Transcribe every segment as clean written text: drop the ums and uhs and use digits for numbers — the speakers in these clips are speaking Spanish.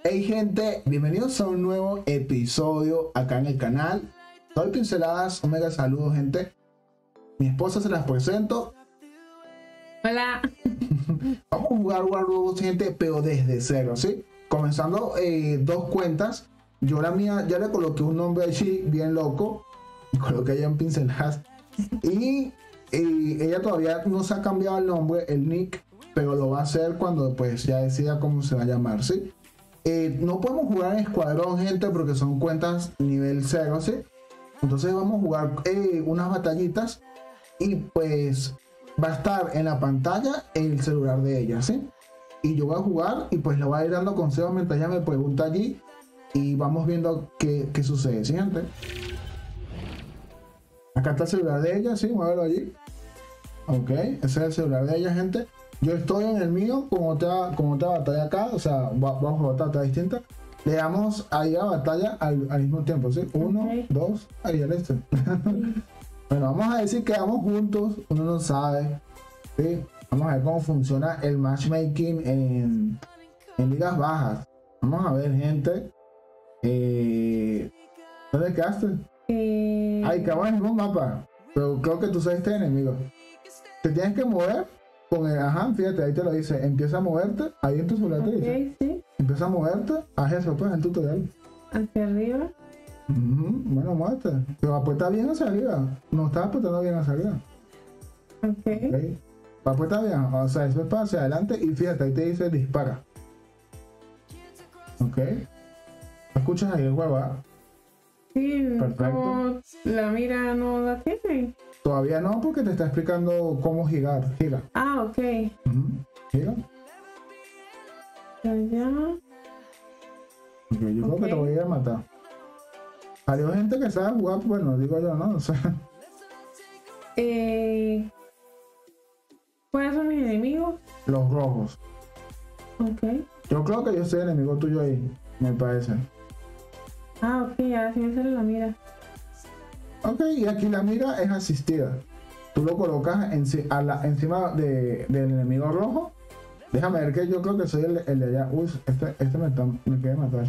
Hey gente, bienvenidos a un nuevo episodio acá en el canal. Soy Pinceladas Omega, saludos gente. Mi esposa se las presento. Hola. Vamos a jugar War Robots, gente, pero desde cero, ¿sí? Comenzando dos cuentas. Yo la mía ya le coloqué un nombre allí bien loco. Coloqué allá en Pinceladas. Y ella todavía no se ha cambiado el nombre, el nick, pero lo va a hacer cuando pues ya decida cómo se va a llamar, ¿sí? No podemos jugar en escuadrón, gente, porque son cuentas nivel 0, ¿sí? Entonces vamos a jugar unas batallitas y pues va a estar en la pantalla el celular de ella, ¿sí? Y yo voy a jugar y pues le voy a ir dando consejos mientras ella me pregunta allí y vamos viendo qué sucede, ¿sí, gente? Acá está el celular de ella, ¿sí? Muévelo allí. Ok, ese es el celular de ella, gente. Yo estoy en el mío con otra batalla acá, o sea, vamos a batalla distinta. Le damos ahí a batalla al mismo tiempo, ¿sí? 1, 2, ahí el este. Bueno, vamos a decir que vamos juntos, uno no sabe, ¿sí? Vamos a ver cómo funciona el matchmaking en ligas bajas. Vamos a ver, gente. ¿Dónde quedaste? Ay, que en el mismo mapa, pero creo que tú sabes este enemigo. Te tienes que mover con el, ajá, fíjate, ahí te lo dice, empieza a moverte, ahí en tu celular te dice, Sí. empieza a moverte, haz eso pues, el tutorial. Hacia arriba. Bueno, muévete, pero apuesta bien hacia arriba, no estás apretando bien hacia arriba. Ok. Apuesta bien, o sea, eso es para hacia adelante y fíjate, ahí te dice dispara. Ok. ¿Escuchas ahí el juego? Sí, Perfecto. como la mira no la tiene. Todavía no, porque te está explicando cómo girar, gira. Ah, ok. Gira. Allá. Ok, yo creo que te voy a ir a matar. Salió gente que sabe jugar, bueno, digo yo, ¿no? O sea, ¿cuáles son mis enemigos? los rojos. Ok. Yo creo que yo soy enemigo tuyo ahí, me parece. Ah, ok, ahora sí me sale la mira. Ok, y aquí la mira es asistida. Tú lo colocas encima del enemigo rojo. Déjame ver que yo creo que soy el de allá. Uy, este me quiere matar.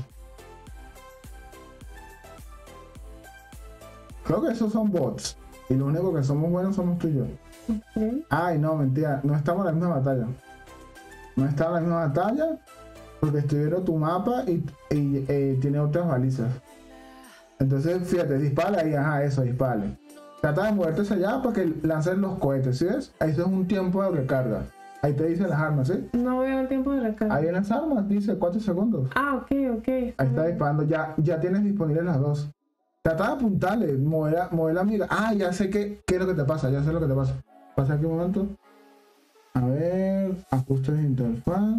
Creo que esos son bots. Y lo único que somos buenos somos tú y yo. Ok. Ay, no, mentira. No estamos en la misma batalla. No está en la misma batalla. Porque estoy viendo tu mapa y tiene otras balizas. Entonces, fíjate, dispara y ajá, eso, dispara. Trata de moverte hacia allá para que lancen los cohetes, ¿sí ves? Ahí es un tiempo de recarga. Ahí te dice las armas, ¿sí? No veo el tiempo de recarga. Ahí en las armas dice 4 segundos. Ah, ok. Ahí está disparando, ya tienes disponibles las dos. Trata de apuntarle, mover la mira. Ah, ya sé qué es lo que te pasa, ya sé lo que te pasa. Pasa aquí un momento. A ver, ajustes de interfaz.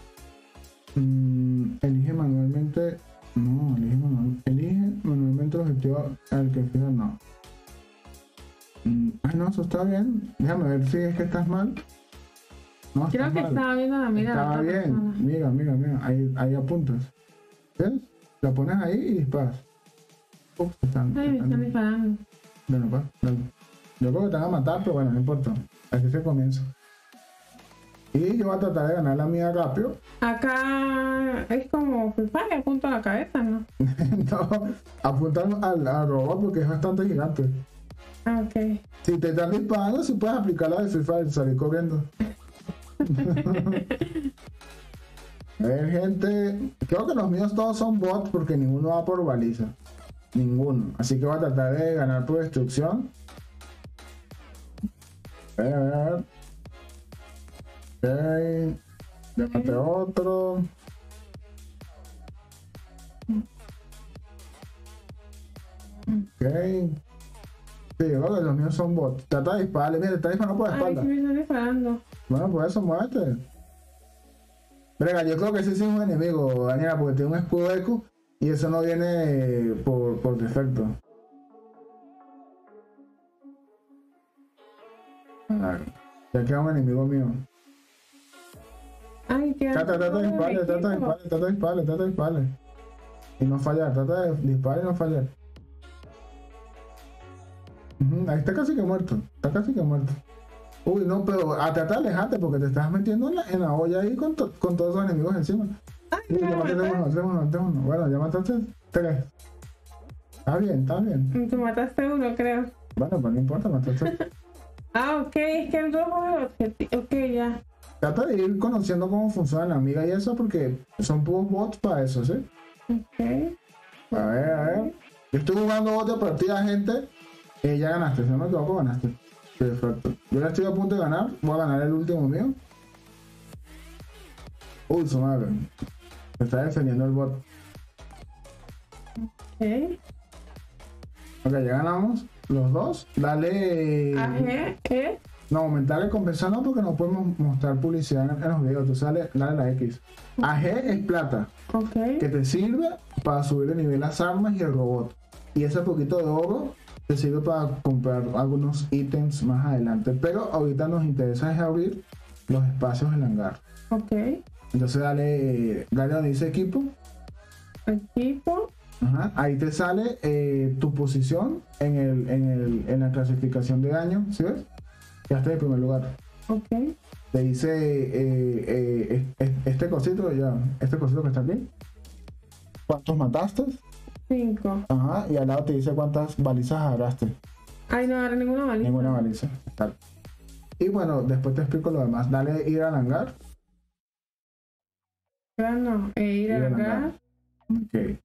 Elige manualmente. No, elige manualmente el objetivo al que fija, no. Ay, no, eso está bien. Déjame ver si es que estás mal. No, Creo que mal. estaba viendo la mira. Estaba bien. Mira. Ahí apuntas. ¿Ves? La pones ahí y disparas. Ups, Ay, me están disparando. Bueno, pues, dale. Yo creo que te van a matar, pero bueno, no importa. Así se comienza. Y yo voy a tratar de ganar la mía rápido. Acá es como Free Fire, apunto a la cabeza, ¿no? No, apuntan al robot porque es bastante gigante. Ah, ok. Si te están disparando, si puedes aplicar la de Free Fire, salir corriendo. A ver, gente, creo que los míos todos son bots porque ninguno va por baliza. Ninguno. Así que voy a tratar de ganar por destrucción. A ver. Ok. Le maté otro. Ok. Sí, yo creo que los míos son bots. Trata de dispararle. Mira, está disparando por la Ay, espalda. sí me están disparando. Bueno, por eso muévete. Venga, yo creo que ese sí es un enemigo, Daniela, porque tiene un escudo eco y eso no viene por defecto. Ay, ya queda un enemigo mío. Ay, qué Trata de dispararle. Y no fallar, trata de disparar y no fallar. Ahí está casi que muerto. Uy, no, pero a tratar de alejarte porque te estás metiendo en la olla ahí con todos los enemigos encima. Ay, Sí, ya mataste uno. Bueno, ya mataste 3. Está bien, está bien. Tú mataste uno, creo. Bueno, pues no importa, mataste. Ah, ok, es que el rojo es el objetivo. Ok, ya. Trata de ir conociendo cómo funciona la amiga y eso, porque son puros bots para eso, ¿sí? Ok. A ver. Yo estoy jugando otra partida, gente. Ya ganaste, si no me equivoco, ganaste. Perfecto. Yo ya estoy a punto de ganar. Voy a ganar el último mío. Uy, su madre. Me está defendiendo el bot. Ok. Ok, ya ganamos los dos. Dale. AG, E. No, aumentarle compensar no, porque no podemos mostrar publicidad en los videos. Tú sale, dale la X. AG es plata, Ok. que te sirve para subir de nivel las armas y el robot. Y ese poquito de oro te sirve para comprar algunos ítems más adelante. Pero ahorita nos interesa es abrir los espacios del hangar. Ok. Entonces dale donde dice equipo. Equipo. Ajá, ahí te sale tu posición en la clasificación de daño, ¿sí ves? Ya está en primer lugar. Ok. Te dice este cosito que está aquí. ¿Cuántos mataste? 5. Ajá, y al lado te dice cuántas balizas agarraste. Ay, no agarré ninguna baliza. Ninguna baliza. Tal. Y bueno, después te explico lo demás. Dale ir al hangar. No, ir al hangar. Ok.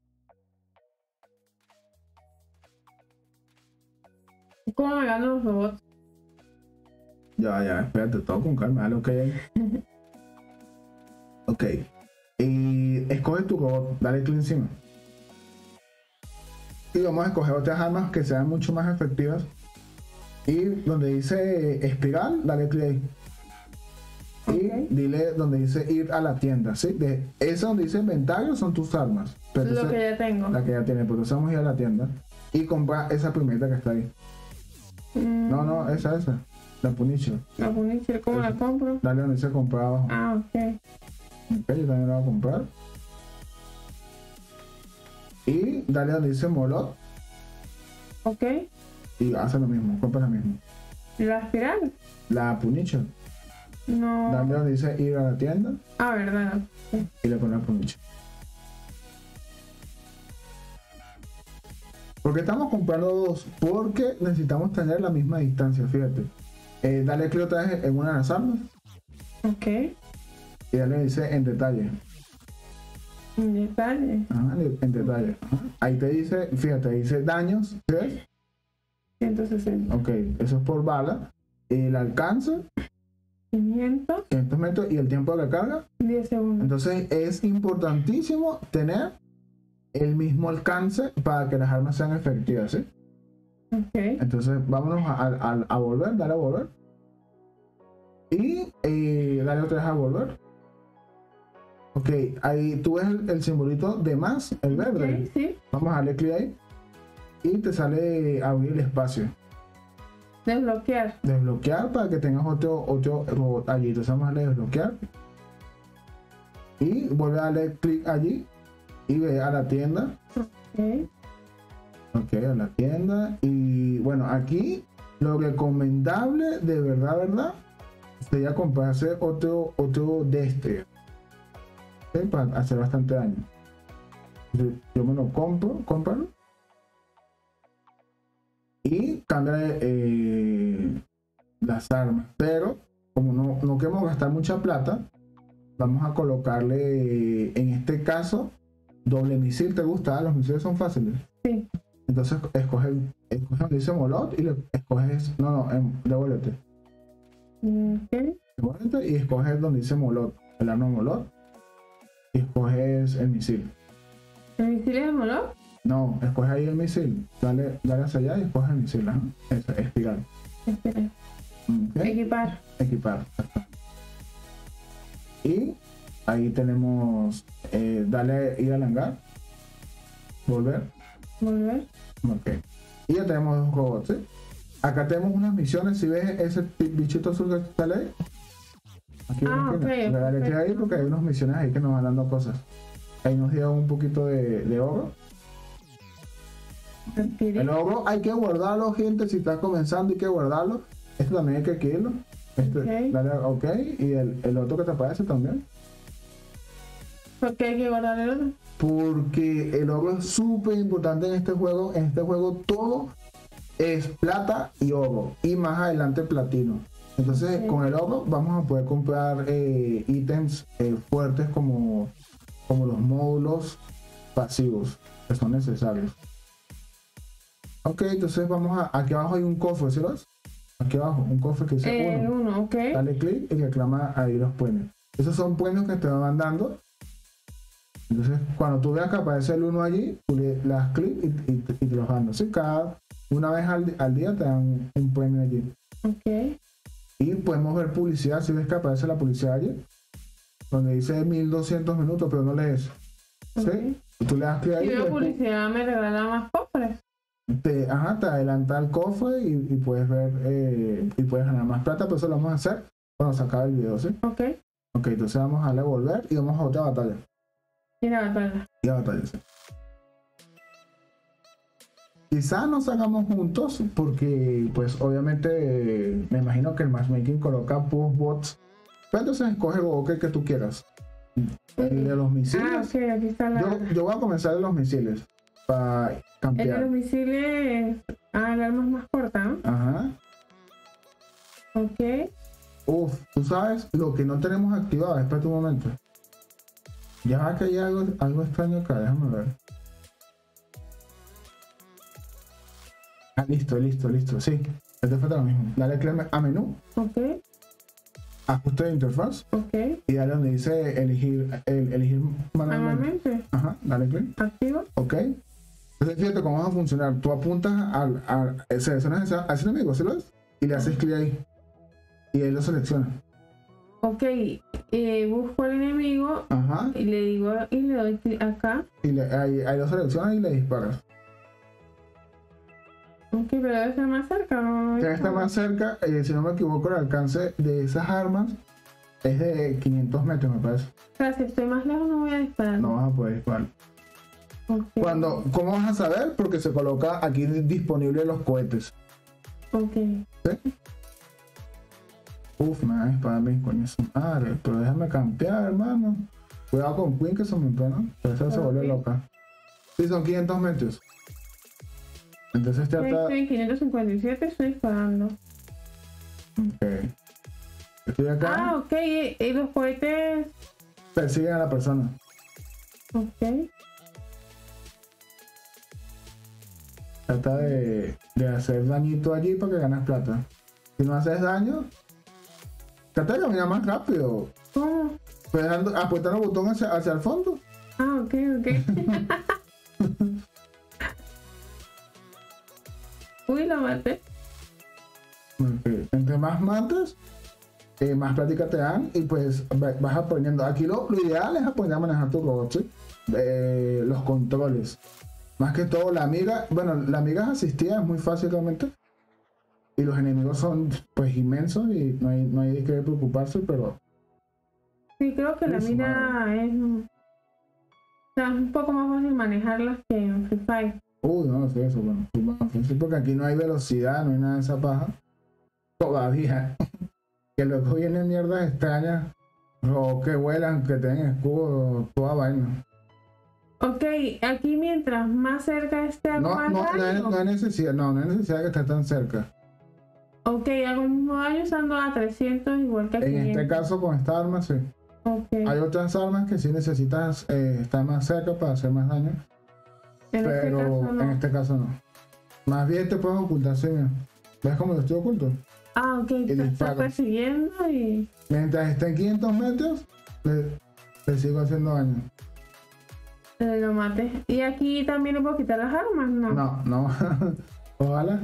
¿Cómo me ganan los robots? Ya, espérate, todo con calma, dale ok ahí. Ok. Y escoge tu robot, dale clic encima. Y vamos a escoger otras armas que sean mucho más efectivas. Y donde dice espiral, dale clic ahí. Y Ok. dile donde dice ir a la tienda, ¿sí? Esa donde dice inventario son tus armas. Pero Lo entonces, que ya tengo. la que ya tiene, porque vamos a ir a la tienda. Y comprar esa primera que está ahí. No, esa. La Punisher. La Punisher, ¿cómo la compro? Dale donde dice comprar abajo. Ah, ok. Ok, yo también la voy a comprar. Y dale donde dice Molot. Ok. Y hace lo mismo, compra la misma. ¿La espiral? La Punisher. No. Dale donde dice ir a la tienda. Ah, verdad. Y le pones la Punisher. ¿Por qué estamos comprando dos? Porque necesitamos tener la misma distancia, fíjate. Dale clic otra vez en una de las armas. Ok. Y dale donde dice en detalle. En detalle. Ajá, en detalle. Ajá. Ahí te dice, fíjate, dice daños, ¿sí ves? 160. Ok, eso es por bala. El alcance, 500. 500 metros y el tiempo de recarga. 10 segundos. Entonces es importantísimo tener el mismo alcance para que las armas sean efectivas, ¿sí? Ok. Entonces vámonos a volver, dale a volver. Y dale otra vez a volver. Ok, ahí tú ves el simbolito de más, el verde. Ok, sí. Vamos a darle clic ahí. Y te sale abrir el espacio. Desbloquear. Desbloquear para que tengas otro robot allí. Entonces vamos a darle desbloquear. Y vuelve a darle clic allí. Y ve a la tienda. Ok. Ok, a la tienda. Y bueno, aquí lo recomendable de verdad sería comprarse otro de este. ¿Sí? Para hacer bastante daño. Yo me lo cómpralo. Y cambia las armas. Pero como no queremos gastar mucha plata, vamos a colocarle en este caso doble misil. ¿Te gusta? Los misiles son fáciles. Sí. Entonces escoge donde dice Molot y le escoges. Devuélvete. Ok. Devuélvete y escoges donde dice Molot, el arma Molot. Y escoges el misil. ¿El misil es de Molot? No, escoge ahí el misil. Dale hacia allá y escoge el misil. Ajá. Esa, espiral. Espera. Ok. Equipar. Equipar. Y ahí tenemos. Dale ir al hangar. Volver. Volver. Ok. Y ya tenemos dos robots, ¿sí? Acá tenemos unas misiones. Si ves ese bichito azul que sale ahí. Aquí Ok. dale clic ahí porque hay unas misiones ahí que nos van dando cosas. Ahí nos dio un poquito de oro. Adquirir. El oro hay que guardarlo, gente. Si estás comenzando hay que guardarlo. Este también hay que adquirirlo. Ok. Dale a OK. Y el otro que te aparece también. ¿Por qué hay que guardar el oro? Porque el oro es súper importante en este juego. En este juego todo es plata y oro. Y más adelante platino. Entonces Ok. con el oro vamos a poder comprar ítems fuertes como los módulos pasivos que son necesarios. Ok, entonces vamos a... Aquí abajo hay un cofre, ¿sí lo ves? Aquí abajo, un cofre que dice 1. Uno, ok. Dale clic y reclama ahí los premios. Esos son premios que te van dando. Entonces, cuando tú veas que aparece el 1 allí, tú le das clic y te los dan. Así cada una vez al día te dan un premio allí. Ok. Y podemos ver publicidad. Si ves que aparece la publicidad allí, donde dice 1200 minutos, pero no lees. ¿Sí? Ok. Tú le das clic ahí Si y veo le- publicidad, me regala más cofres. te adelanta el cofre y puedes ver y puedes ganar más plata, pero eso lo vamos a hacer cuando se acabe el video, ¿sí? Ok. Ok, entonces vamos a darle a volver y vamos a otra batalla. Y la batalla. Y a batalla, sí. Quizás nos hagamos juntos porque pues obviamente me imagino que el matchmaking coloca puros bots, pero entonces escoge el juego que tú quieras. El de los Ah, misiles. ok, aquí está la. Yo voy a comenzar de los misiles para El de campear. los misiles. Ah, el arma es más corta, ¿no? Ajá. Ok. Uf, tú sabes lo que no tenemos activado. Espera un momento. Ya va que hay algo extraño acá, déjame ver. Ah, listo. Sí, te falta lo mismo. Dale clic a menú, Ok. ajuste de interfaz Ok. y dale donde dice elegir manualmente. Normalmente. Ajá, dale clic. Activo. Ok. Entonces fíjate cómo va a funcionar. Tú apuntas seleccionas a ese enemigo, ¿sí lo ves? Y le haces clic ahí. Y ahí lo seleccionas. Ok. Busco al enemigo Ajá. y le digo y le doy clic acá. Y ahí lo seleccionas y le disparas. Ok, pero debe estar más cerca, ¿no? Que está más cerca, si no me equivoco, el alcance de esas armas es de 500 metros, me parece. O sea, si estoy más lejos no voy a disparar. No vas a poder disparar. Ok. ¿Cómo vas a saber? Porque se coloca aquí disponible los cohetes. Ok. Uf, me van a disparar mis coños. Madre, pero déjame campear, hermano. Cuidado con Queen que se montó, ¿no? Pero esa se vuelve Ok. loca. Sí, son 500 metros. Entonces ya está. Estoy en 557, estoy disparando. Ok. Estoy acá. Ah, ok. Y los cohetes. Persiguen a la persona. Ok. Trata de hacer dañito allí para que ganes plata. Si no haces daño, trata de caminar más rápido. ¿Cómo? Pues apuntando el botón hacia el fondo. Ah, ok, ok. Uy, lo maté. Ok. Entre más matas, más práctica te dan y pues vas aprendiendo. Aquí lo ideal es aprender a manejar tu robot, ¿sí? Los controles. Más que todo la amiga, bueno, la amiga es asistida, es muy fácil realmente. Y los enemigos son pues inmensos y no hay de qué preocuparse, pero Sí, creo que la Eso, mira es. O sea, es un poco más fácil manejarlas que en Free Fire. no sé eso, bueno, sí, porque aquí no hay velocidad, no hay nada de esa paja. Todavía. Que luego vienen mierdas extrañas, o que vuelan, que tienen escudo, toda vaina. Ok, aquí mientras más cerca esté No, más daño. no hay necesidad, no hay necesidad de que esté tan cerca. Ok, hago el mismo daño usando a 300 igual que a En 500. este caso, con esta arma, sí. Ok, Hay otras armas que sí necesitas estar más cerca para hacer más daño, en este pero caso no. en este caso no. Más bien te puedes ocultar, sí, mira. ¿Ves cómo yo estoy oculto? Ah, ok, te está dispara. persiguiendo y. Mientras esté en 500 metros, le sigo haciendo daño. Lo maté. Y aquí también le puedo quitar las armas, ¿no? No. Ojalá.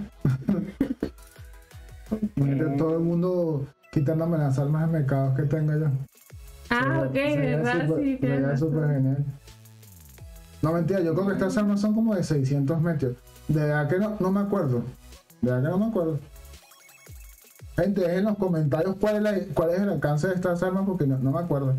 Imagínate todo el mundo quitándome las armas de mercados que tenga yo. Ah, ok, verdad, sí, tienes Sería razón. súper genial. No, mentira, yo creo que estas armas son como de 600 metros. De verdad que no me acuerdo. De verdad que no me acuerdo. Gente, dejen en los comentarios cuál es el alcance de estas armas porque no me acuerdo.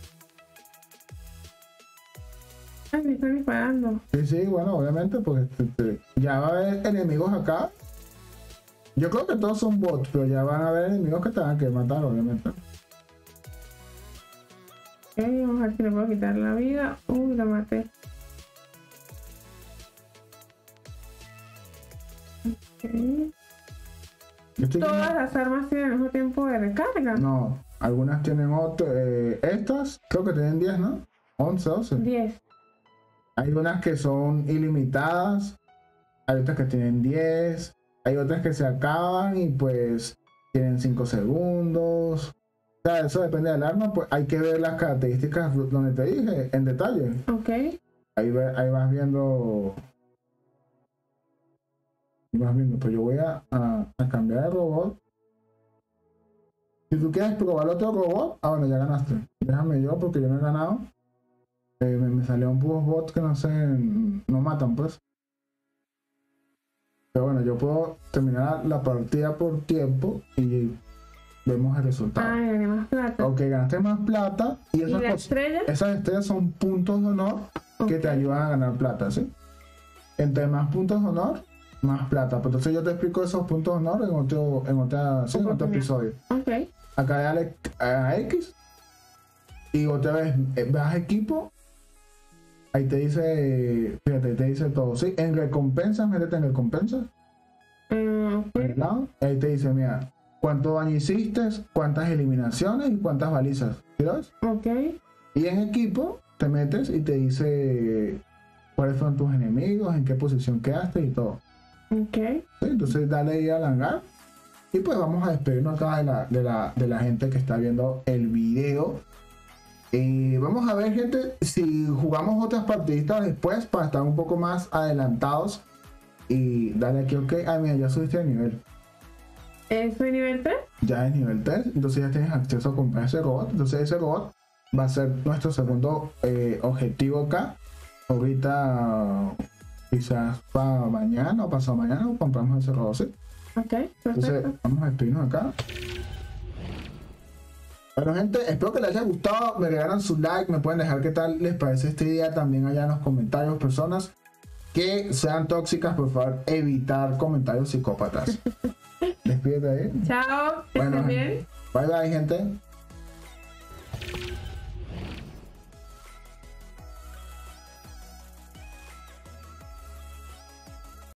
Ay, me están disparando. Sí, bueno, obviamente, porque ya va a haber enemigos acá. Yo creo que todos son bots, pero ya van a haber enemigos que tengan que matar, obviamente. vamos a ver si le puedo quitar la vida. Uy, la maté. Okay. Todas las armas tienen el mismo tiempo de recarga. No, algunas tienen otro. Estas creo que tienen 10, ¿no? 11, 12. 10. Hay unas que son ilimitadas, hay otras que tienen 10, hay otras que se acaban y pues tienen 5 segundos. O sea, eso depende del arma, pues hay que ver las características donde te dije, en detalle. Ok. Ahí vas viendo. Pues yo voy a cambiar de robot. Si tú quieres probar otro robot, bueno, ya ganaste. Déjame yo porque yo no he ganado. Me salieron puros bots que no sé, no matan pues. Pero bueno, yo puedo terminar la partida por tiempo y vemos el resultado. Ah, gané más plata. Ok, ganaste más plata y esas estrellas son puntos de honor que te ayudan a ganar plata, ¿sí? Entre más puntos de honor, más plata. Pues entonces yo te explico esos puntos de honor en otro episodio. Ok. Acá dale a X y otra vez vas a equipo. Ahí te dice, fíjate, te dice todo, ¿sí? En recompensas, métete en recompensas. Okay. Ahí te dice, mira, cuánto daño hiciste, cuántas eliminaciones y cuántas balizas. ¿Sí lo ves? Ok. Y en equipo te metes y te dice cuáles fueron tus enemigos, en qué posición quedaste y todo. Ok. ¿Sí? Entonces dale ahí al hangar. Y pues vamos a despedirnos acá de la gente que está viendo el video. Vamos a ver, gente, si jugamos otras partiditas después para estar un poco más adelantados. Y dale aquí, ok. Ah, mira, ya subiste de nivel. ¿Soy nivel 3? Ya es nivel 3, entonces ya tienes acceso a comprar ese robot. Entonces ese robot va a ser nuestro segundo objetivo acá. Ahorita, quizás para mañana o pasado mañana, compramos ese robot, ¿sí? Ok, perfecto. Entonces vamos a despedirnos acá. Bueno, gente, espero que les haya gustado. Me regalan su like, me pueden dejar qué tal les parece este día también allá en los comentarios. Personas que sean tóxicas, por favor, evitar comentarios psicópatas. Despídete ahí. Chao, que Bueno, estén bien. Bye bye, gente.